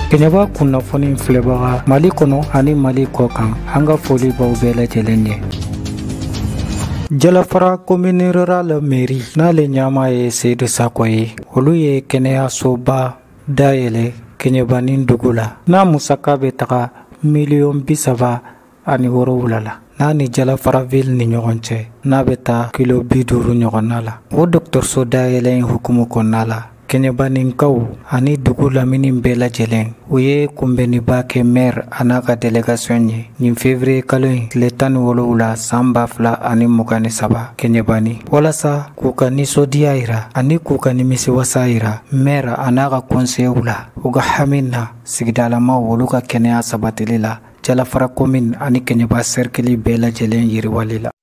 Kenyaba kunnafoni filɛbaga Mali kɔnɔ ani Mali kɔkan an ka foli b'aw bɛɛ lajɛlen ye. Jalafara commune rurale mairie n'ale ɲɛma ye Seydou Sako ye. Olu ye kɛnɛyasoba dayɛlɛ Keɲɛbanin dugu la. N'a musaka bɛ taga $37,000,000 la. N'a ni Jalafara ville ni ɲɔgɔn cɛ n'a bɛ taa kilo 50 ɲɔgɔnna la. O dɔgɔtɔrɔso dayɛlɛ hukumu kɔnɔna la. Keɲɛbaninkaw ani dugu lamini bɛɛ lajɛlen u ye kunbɛnniba kɛ maire a n'a ka délégation ye nin février kalo in tile 17 san 2023 Keɲɛbani walasa k'u ka nisɔndiya yira ani k'u ka nimisiwasa yira maire a n'a ka conseillers la u ka hami na sigidalamaw olu ka kɛnɛya sabatili la Jalafara commune ani Keɲɛba cercle bɛɛ lajɛlen yiriwali la.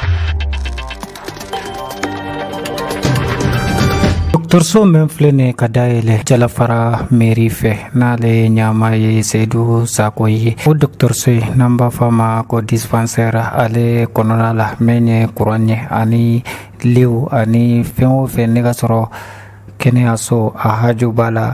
Dɔgɔtɔrɔso min filɛ nin ye ka dayɛlɛ Jalafara mairie fɛ n'ale ɲɛma ye Seydou Sako ye. O dɔgɔtɔrɔso ye n'an b'a fɔ a ma ko dispensaire ale kɔnɔna la min ye courant ye ani liw ani fɛn o fɛn ne ka sɔrɔ kɛnɛyaso a haju b'a la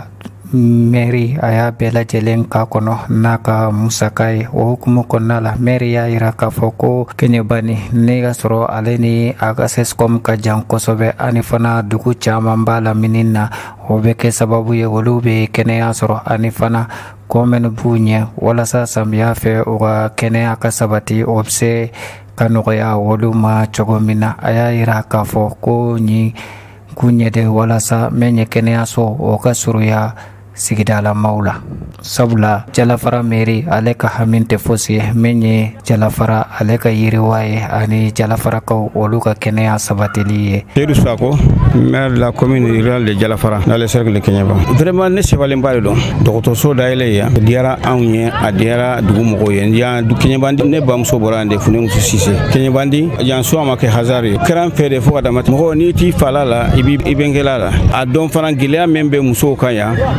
mairie a y'a bɛɛ lajɛlen k'a kɔnɔ n'a ka musaka ye. O hukumu kɔnɔna la mairie y'a yira k'a fɔ ko Keɲɛbani ne ka sɔrɔ ale ni a ka CESCOM ka jan kosɛbɛ ani fana dugu caman b'a la minin na o bɛ kɛ sababu ye olu bɛ kɛnɛya sɔrɔ ani fana kɔ minnu b'u ɲɛ walasa samiya fɛ u ka kɛnɛya ka sabati o bɛ se ka nɔgɔya olu ma cogo min na. A y'a yira k'a fɔ ko nin kun ɲɛ de walasa min ye kɛnɛyaso o ka surunya sigidalamaw la. Sabula Jalafara mairie ale ka hami tɛ fosi ye min ye Jalafara ale ka yiriwa ye ani Jalafarakaw olu ka kɛnɛya sabatili ye. Seydou Sako maire de la commune rurale de Jalafara dans le cercle de Keɲɛba. Vraiment ne sebalenba de don dɔgɔtɔrɔso dayɛlɛ yan a diyara anw ye a diyara dugu mɔgɔw ye. Yan Keɲɛbandi ne bamuso bɔra yan de Funenkusu Sise. Keɲɛbandi yan so a ma kɛ hasard ye kɛra fɛ de fo ka dama mɔgɔ n'i t'i fala la i bɛnkɛla la a dɔn fana gɛlɛya min bɛ musow kan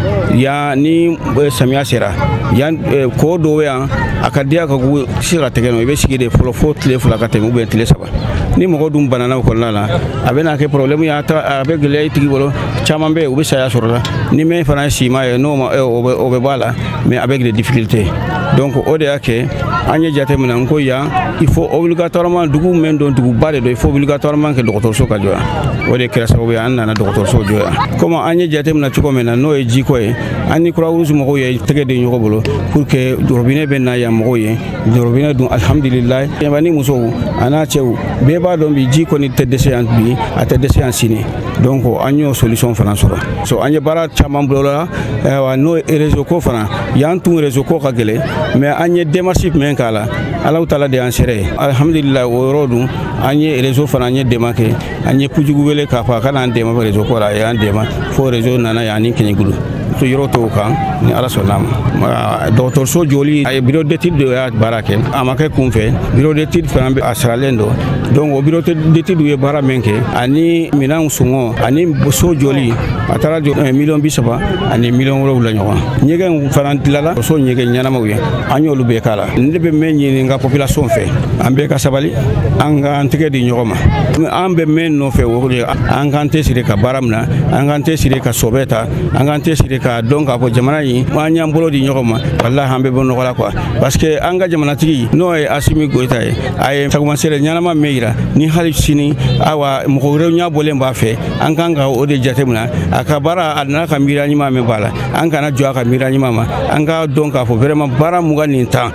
yan ni samiya sera yan ko dɔw yan a ka diya ka si ka tɛgɛ nɔ i bɛ sigi de fɔlɔ fo tile 2 ka tɛmɛ ou bien tile 3 ni mɔgɔ dun banana o kɔnɔna la a bɛ na kɛ problème ye a bɛ gɛlɛya i tigi bolo caman bɛ yen u bɛ saya sɔrɔ la ni min fana ye sima ye n'o ma o bɛ bɔ a la mais avec des difficultés donc o de y'a kɛ an ye jate minɛ n ko yan il faut obligatoirement dugu min don duguba de don il faut obligatoirement que dɔgɔtɔrɔso ka jɔ yan o de kɛra sababu ye an nana dɔgɔtɔrɔso jɔ yan comme an ye jate minɛ cogo min na n'o ye jiko ye an ni Croix-Rouge mɔgɔw ye tɛgɛ di ɲɔgɔn bolo pour que robinet bɛ na yan mɔgɔw ye robinet dun alhamdulilayi Keɲɛbani musow a n'a cɛw bɛɛ b'a dɔn bi ji kɔni tɛ dɛsɛ yan bi a tɛ dɛsɛ yan sini donc an y'o solution fana sɔrɔ so an ye baara caman bolo la n'o réseau ko fana yan tun réseau ko ka gɛlɛn mais an ye démarche min k'a la Alahu Taala de y'an sera ye alhamdulilayi o yɔrɔ dun an ye réseau fana an ye dɛmɛ kɛ an ye pujugu wele k'a fɔ a kana an dɛmɛ réseau ko la a y'an dɛmɛ fo réseau nana yan ni Keɲɛgulu to yɔrɔ tɔw kan ni Ala sɔnn'a ma dɔgɔtɔrɔso jɔli a ye bureau d'étude de y'a baara kɛ a ma kɛ kun fɛ bureau d'étude fana a saralen don donc o bureau d'étude ye baara min kɛ ani minɛnw sɔngɔ ani so jɔli a taara jɔ $30,000 ani $7,000 ɲɔgɔn ɲɛgɛnw fana dilala so ɲɛgɛn ɲɛnamaw ye an y'olu bɛɛ k'a la ne bɛ min ɲini n ka population fɛ an bɛɛ ka sabali an ka an tɛgɛ di ɲɔgɔn ma an bɛ min nɔfɛ o de an k'an tɛsiri ka baara min na an k'an tɛsiri ka sɔbɛ ta an k'an tɛsiri k'a dɔn k'a fɔ jamana in an y'an bolo di ɲɔgɔn ma walahi an bɛ bɔ nɔgɔ la quoi parce que an ka jamanatigi n'o ye Asimi Goyita ye a ye sagomasɛlɛ ɲɛnama min yira ni hali sini awa mɔgɔ wɛrɛw ɲɛbɔlen b'a fɛ an kan ka o de jate minɛ a ka baara a nana ka miiriya ɲuman min b'a la an kana jɔ a ka miiriya ɲuman ma an ka dɔn k'a fɔ vraiment baara mugan nin tan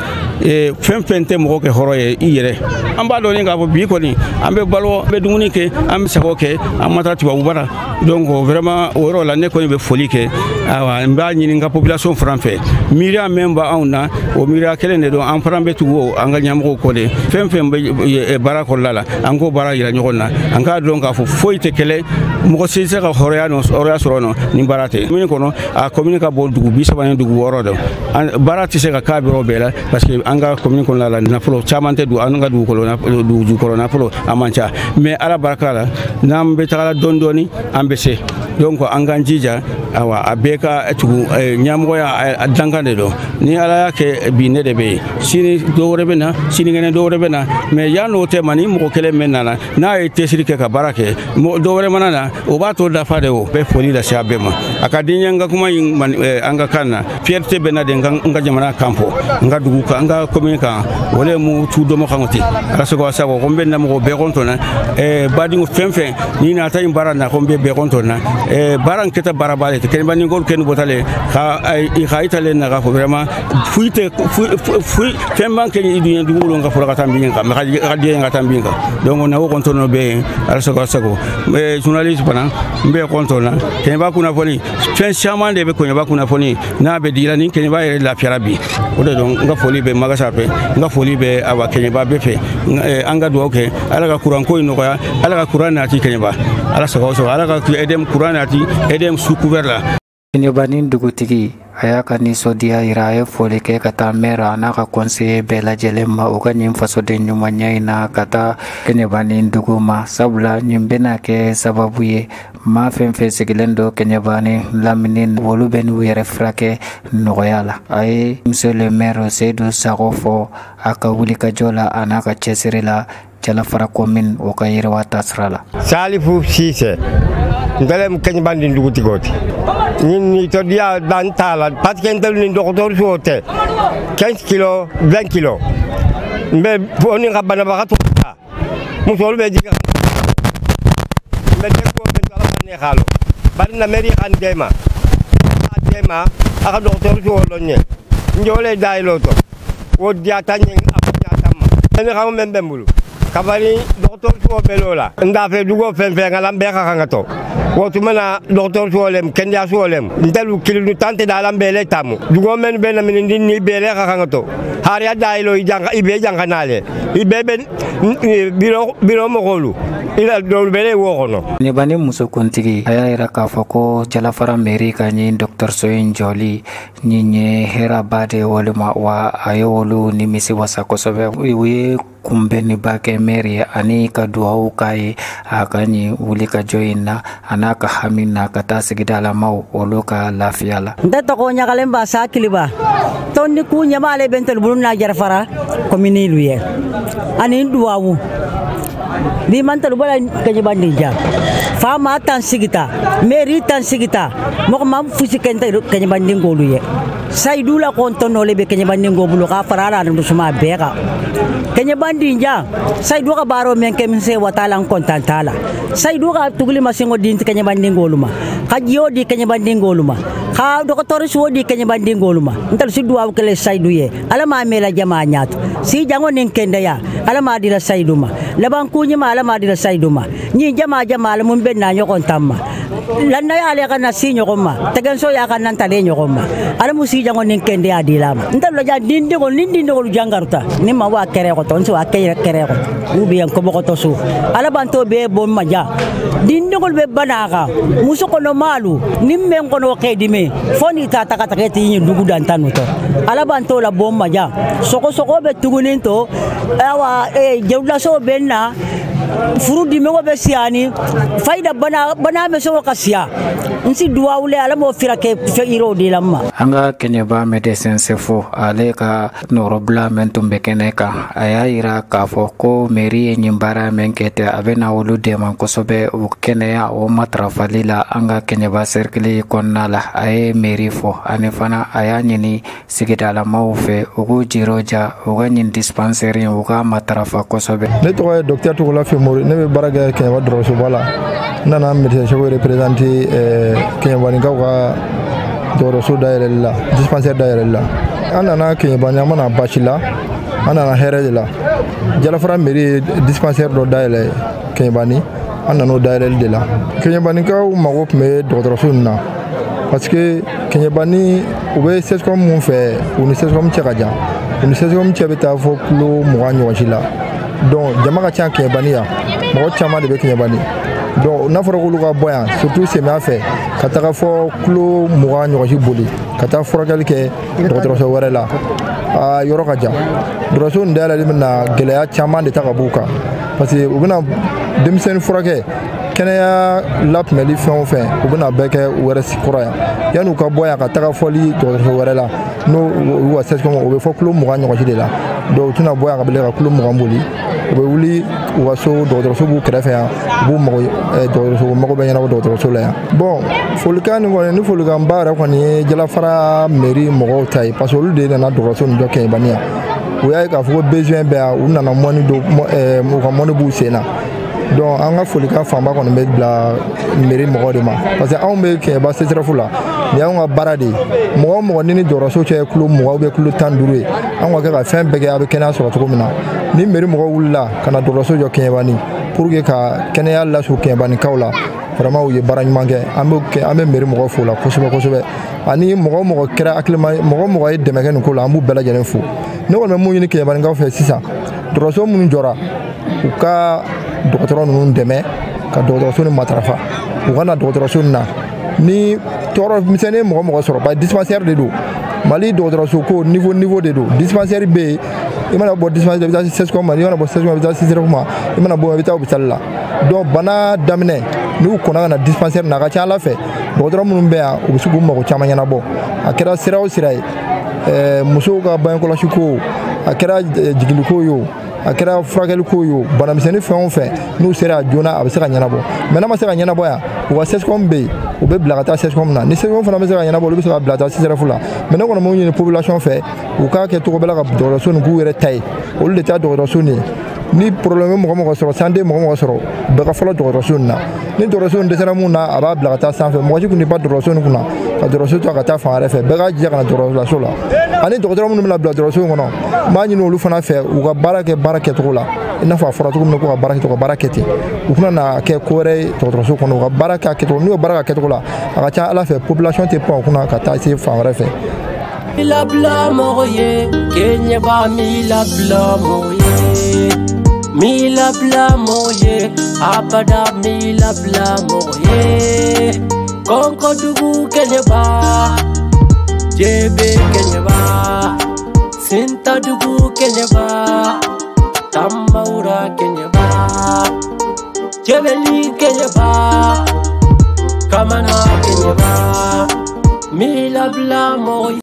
fɛn fɛn tɛ mɔgɔ kɛ hɔrɔn ye i yɛrɛ an b'a dɔn k'a fɔ bi kɔni an bɛ balo an bɛ dumuni kɛ an bɛ sago kɛ an ma taa tubabu baara donc vraiment o yɔrɔ la ne kɔni bɛ foli kɛ awa n b'a ɲini n ka population fana fɛ miiriya min b'anw na o miiriya kelen de don an fana bɛ tugu an ka ɲɛmɔgɔw kɔ de fɛn fɛn bɛ baara kɔnɔna la an k'o baara yira ɲɔgɔn na an k'a dɔn k'a fɔ foyi tɛ kɛlɛ mɔgɔ si tɛ se ka hɔrɔnya sɔrɔ nɔ ni baara tɛ commune kɔnɔ a commune ka bɔ dugu 30 ni dugu 6 de baara tɛ se ka k'a yɔrɔ bɛɛ la parce que an ka commune kɔnɔna la nafolo caman tɛ don an ka dugu jukɔrɔ nafolo a man ca mais ala barika la n'an bɛ tagala dɔɔni dɔɔni an bɛ se donc an k'an jija awa a bɛɛ ka tugu ɲɛmɔgɔya a dankan de don ni ala y'a kɛ bi ne de bɛ yen sini dɔwɛrɛ bɛ na sinikɛnɛ dɔwɛrɛ bɛ na mais yan n'o tɛ ma ni mɔgɔ kelen min nana n'a ye cɛsiri kɛ ka baara kɛ dɔwɛrɛ mana na o b'a to dafa de o bɛ foli lase a bɛɛ ma a ka di n ye n ka kuma in an ka kan na fierté bɛ na de n ka jamana kan fɔ n ka dugu kan n ka commune kan o le mu tu dɔmɔ kan ten ala sago a sago ko n bɛ na mɔgɔ bɛɛ kɔntɔn na badenw fɛn fɛn ni nata in baara na ko n bɛ bɛɛ kɔntɔn na baara in kɛta baaraba le tɛ kɛnɛba ni k'olu kɛ ni bɔtale ka italen na k'a fɔ vraiment foyi fɛn b'an kɛ i dun dugu wolon ka fɔlɔ ka taa bin kan mɛ ka diɲɛ ka taa bin kan donc na o kɔntɔn bɛ yen ala sago a sago journaliste fana n bɛ kɔntɔn na kɛnɛba kunnafoni fɛn caman de bɛ kɛnɛba kunnafoni n'a bɛ dira ni kɛnɛba yɛrɛ lafiyara bi o de don n ka foli bɛ magasa fɛ n ka foli bɛ awa kɛnɛba bɛɛ fɛ an ka dugawu kɛ ala ka kuranko in nɔgɔya ala ka kuran nati kɛnɛba ala sago ala ka edem kuran nati edem sous couvert la Kɛɲɛbanin dugutigi a y'a ka nisɔndiya yira a ye foli kɛ ka taa mɛra a n'a ka conseiller bɛɛ lajɛlen ma u ka ɲin fasoden ɲumanya in na ka taa Kɛɲɛbanin dugu ma sabula nin bɛna kɛ sababu ye maa fɛn fɛn sigilen don Kɛɲɛbanin lamini olu bɛ n'u yɛrɛ furakɛ nɔgɔya la a ye monsieur le maire Seydou Sakɔ fɔ a ka wulikajɔ la a n'a ka cɛsiri la Jalafara commune o ka yiriwa taasira la Salifu Sise ngalem Kɛɲɛbanin dugutigi ni to dia dan tala parce que ntel ni docteur sote 15 kilo 20 kilo mbe oni ngabana ba to musol be jiga mbe ko ben tala ne xalo bari na meri xan dema aka docteur so lonye njole daylo to wo dia tanye apunya tamma en xam men bembulu kabari docteur so belola nda fe dugo fen ngalam be xa to wotu mana docteur solem kenya solem ndelu kilinu tante dalam bele tamu dugo men ben min ni bele ka to har ya daylo janga ibe janga nale ibe ben biro mo golu ila do bele wo kono ne bani muso kontigi aya ira ka fako Jalafara mairie ka ni Dr Soyin Joli ni nye hera bade woluma wa ayolu ni misi wasa kosobe wi kumbeni bake mairie ani ka duau kai akani wulika joina anaka hamina kata sigidala mau oloka lafiala ndata ko nyakale mbasa kiliba tonni ku nyamale bentel buluna Jalafara komini luye ani duau bi mantal bola Kɛɲɛbanin ja fama tan sigita mairie tan sigita mo mam fusi kenta Kɛɲɛbanin golu ye Saydou la kontono le be Kɛɲɛbanin gobulu ka farala ndu suma beka Kɛɲɛbanin ja Saydou ka baro men kemise watala kontantala Saydou ka tugli masingo din Kɛɲɛbanin goluma ka jiyo di Kɛɲɛbanin goluma ka docteur so di Kɛɲɛbanin goluma ntal sidu aw kele Saydou ye ala ma mela jama nyatu si jango nin kende ya ala ma dira Saydou ma laban kunyi ma ala ma dira Saydou ma ni jama ala mun ben na nyokon tamma lanna ya ale kana si nyokoma tegen so ya kana tale nyokoma ala musi jango nin kende ya dilama ntal la dindi ko jangarta ni ma wa kere ko ton so akere kere ko ubi en ko to su ala banto be bon maja dindi ko be banaka muso ko no malu nimme ko no kedime foni tata kata keti ni dugu dan tanuto ala banto la bon maja soko be tugunin to awa jewla so benna furu di mewo be siani faida bana me so kasia nsi duawle ala mo firake fe iro di lamma anga Kɛɲɛba médecin sefo ale ka norobla men tumbe keneka aya ira ka fɔ ko mairie nyimbara men kete abena wolu de man kosobe u kɛnɛya o matrafali la anga Kɛɲɛba cercle konna la ay mairie fo ane fana aya nyini sigidala maw fe ugu jiroja uga nyin dispensaire uga matrafa kosobe ne to ye docteur to la fe mori ne be baraga Kɛɲɛba doroso bala nana médecin chef représenter Kɛɲɛba ka doroso dairella dispensaire dairella anana Kɛɲɛba mana bachila anana here de la Jalafara mairie dispensaire do dairelle Kɛɲɛba anano dairelle de la Kɛɲɛba ka mago me doroso na parce que Kɛɲɛba u be sescom mun fɛ u ni sescom cɛ ka jan u ni sescom cɛ bɛ taa fɔ kilo 20 ɲɔgɔn la donc jama ka ca Kɛɲɛba ya mɔgɔ caman de bɛ Kɛɲɛba donc n'a fɔra k'olu ka bɔ yan surtout samiya fɛ ka taga fɔ kilo 20 ɲɔgɔn boli ka taa furakɛli kɛ dɔgɔtɔrɔso wɛrɛ la a yɔrɔ ka jan dɔgɔtɔrɔso nin dayɛlɛli bɛna gɛlɛya caman de ta ka b'u kan parce que u bɛna denmisɛnnin furakɛ kɛnɛya lapmɛli fɛn o fɛn u bɛna bɛɛ kɛ u yɛrɛ kɔrɔ yan yan'u ka bɔ yan ka taga fɔli dɔgɔtɔrɔso wɛrɛ la n'o u ka sɛsikɔmɔ o bɛ fɔ kilo 20 ɲɔgɔnsi de la donc u tɛna bɔ yan ka bile ka kilo 20 boli u bɛ wuli u ka so dɔgɔtɔrɔso b'u kɛrɛfɛ yan u b'u dɔgɔtɔrɔso mago bɛ ɲɛnabɔ dɔgɔtɔrɔso la yan bon folikan nin kɔni ni folikan ba yɛrɛ kɔni ye Jalafara mairie mɔgɔw ta ye parce que olu de nana dɔgɔtɔrɔso nin jɔ Kɛɲɛbani yan u y'a ye k'a fɔ ko besoin bɛ yan u nana mɔni do u ka mɔni b'u sen na donc an ka folikan fanba kɔni bɛ bila mairie mɔgɔw de ma parce que anw bɛ Kɛɲɛba CSREF la ni y'anw ka baara de ye mɔgɔ o mɔgɔ ni dɔgɔtɔrɔso cɛ ye kilo 20 ou bien kilo 15 ye anw ka kɛ ka fɛn bɛɛ kɛ a bɛ kɛnɛya sɔrɔ cogo min na ni mairie mɔgɔw wulila ka na dɔgɔtɔrɔso jɔ Kɛɲɛbani pour que ka kɛnɛya las'u Kɛɲɛbanikaw la vraiment u ye baara ɲuman kɛ an bɛ mairie mɔgɔw fo la kosɛbɛ kosɛbɛ ani mɔgɔ o mɔgɔ kɛra hakilima mɔgɔ o mɔgɔ ye dɛmɛ kɛ nin ko la an b'u bɛɛ lajɛlen fo ne kɔni bɛ mun ɲini Kɛɲɛbanikaw fɛ sisan dɔgɔtɔrɔso minnu jɔra u ka dɔgɔtɔrɔ ninnu dɛmɛ ka dɔgɔtɔrɔso nin matarafa u ka na dɔgɔtɔrɔso nin na ni tɔɔrɔ misɛnnin mɔgɔ mɔgɔ sɔrɔ ba dispensaire de don Mali dɔgɔtɔrɔso ko niveau de don dispensaire bɛ yen i mana bɔ dispensaire i bɛ taa CSCOM ma i mana bɔ CSCOM i bɛ taa CSREF ma i mana bɔ i bɛ taa hôpital la donc bana daminɛ n'u kɔnna ka na dispensaire na a ka ca Ala fɛ dɔgɔtɔrɔ minnu bɛ yan u bɛ se k'u mago caman ɲɛnabɔ a kɛra sira o sira ye musow ka bangekɔlɔsi ko a kɛra jiginni ko ye o a kɛra furakɛli ko ye o banamisɛnnin fɛn o fɛn n'u sera joona a bɛ se ka ɲɛnabɔ mais n'a ma se ka ɲɛnabɔ yan u ka CSCOM bɛ yen u bɛ bila ka taa CSCOM na ni CSCOM fana bɛ se ka ɲɛnabɔ olu bɛ se ka bila ka taa CSREF la mais ne kɔni m'o ɲini population fɛ u k'a kɛ cogo bɛɛ la ka dɔgɔtɔrɔso nin k'u yɛrɛ ta ye olu de ta dɔgɔtɔrɔso nin ni problème mɔgɔ mɔgɔ sɔrɔ santé mɔgɔ mɔgɔ sɔrɔ bɛɛ ka fɔlɔ dɔgɔtɔrɔso nin na ni dɔgɔtɔrɔso nin dɛsɛra mun na a b'a bila ka taa sanfɛ mɔgɔ si kun tɛ ban dɔgɔtɔrɔso nin kunna ka dɔgɔtɔrɔso to ka taa fan wɛrɛ fɛ bɛɛ ka jija ka na dɔgɔtɔrɔso la ani dɔgɔtɔrɔ minnu bɛna bila dɔgɔtɔrɔso in kɔnɔ n b'a ɲini olu fana fɛ u ka baara kɛ baara kɛcogo la i n'a fɔ a fɔra cogo min na ko ka baara kɛ ka baara kɛ ten u kana na kɛ ko wɛrɛ ye dɔgɔtɔrɔso kɔnɔ u ka baara kɛ a kɛcogo n'u ye baara kɛ kɛcogo la a ka ca Ala fɛ population tɛ pan u kunna ka taa se fan wɛrɛ fɛ. Milabla moye Kɛɲɛba milabla moye milabla moye abada milabla moye Konkodugu Kɛɲɛba Jebe Kɛɲɛba Sintadugu Kɛɲɛba Tamaura Kɛɲɛba Jebeli Kɛɲɛba Kamana Kɛɲɛba milabla moye